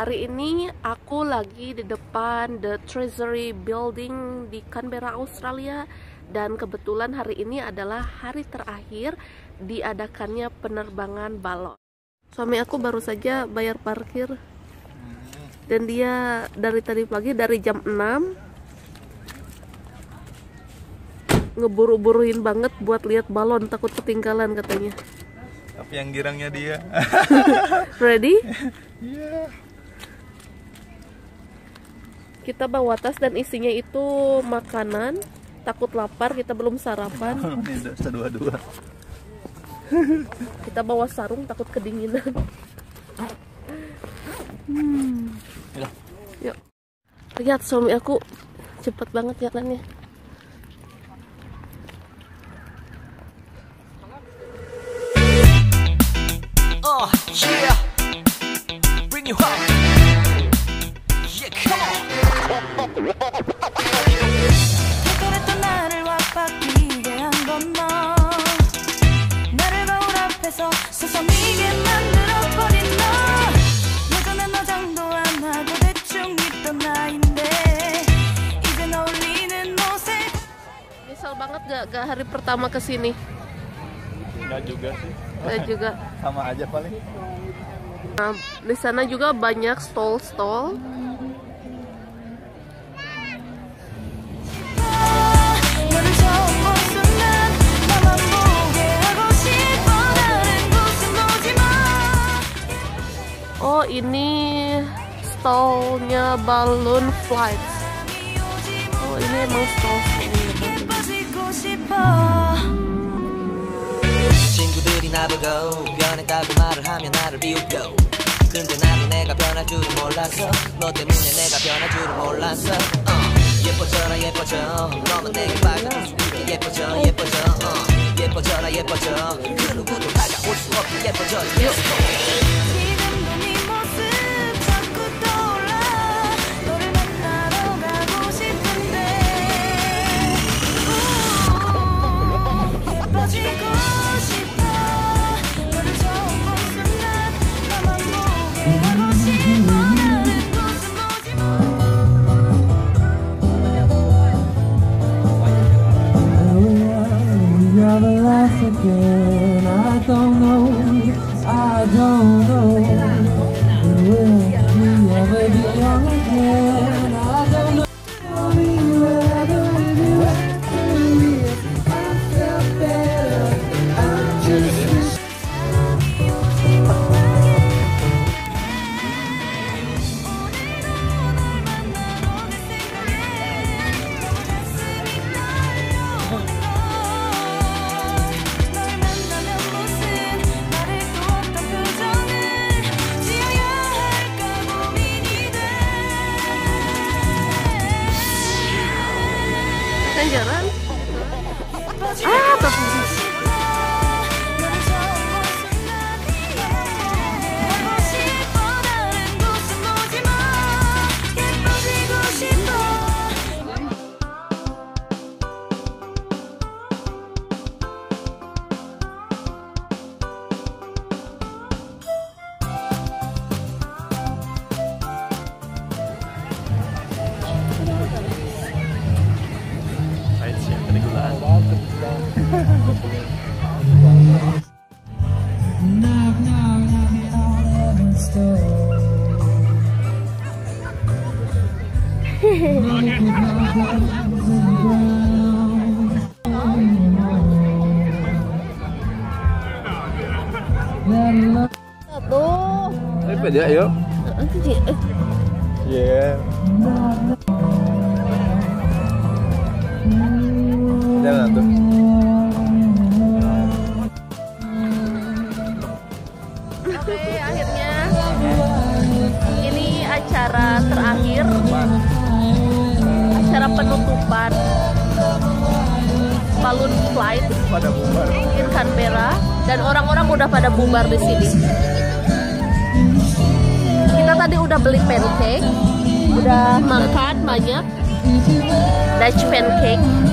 Hari ini aku lagi di depan The Treasury Building di Canberra, Australia. Dan kebetulan hari ini adalah hari terakhir diadakannya penerbangan balon. Suami aku baru saja bayar parkir. Dan dia dari tadi pagi, dari jam 6 ngeburu-buruin banget buat lihat balon, takut ketinggalan katanya. Tapi yang girangnya dia. Ready? Iya. Kita bawa tas dan isinya itu makanan. Takut lapar, kita belum sarapan. Ini udah dua-dua. Kita bawa sarung, takut kedinginan. Yuk. Lihat suami aku cepet banget jalannya. Oh yeah, bring you home. Yeah, come on. 그랬던 나를 와빠기게 한 건 너. 나를 거울 앞에서 서성이게 만들어버린 너. 예전엔 화장도 안 하고 대충 입던 나인데 이젠 어울리는 옷에. Nyesel banget gak hari pertama kesini? Enggak juga sih. Enggak juga. Sama aja paling. Nah, di sana juga banyak stall-stall. Oh, ini stallnya Balloon Flights. Oh, ini emang stall-stallnya. 친구들이 나보고 변했다고 말을 하면 나를 비웃고 근데 나도 내가 변할 줄은 몰랐어 너 때문에 내가 변할 줄은 몰랐어 예뻐져라 예뻐져 너만 내게 밝아 예뻐져 예뻐져 예뻐져라 예뻐져 그 누구도 다가올 수 없게 예뻐져 지금도 네 모습 자꾸 떠올라 너를 만나러 가고 싶은데 예뻐지고 again, I don't know, will we ever be young again? I don't know, whether I felt better, I'm just jalan. Tapi Apa aja yuk? Yeah. Jalan tuh. Oke, akhirnya ini acara terakhir, acara penutupan Balloon Flight Pada bubar. di Canberra, dan orang-orang udah pada bubar di sini. Kita tadi udah beli pancake, udah makan banyak Dutch pancake.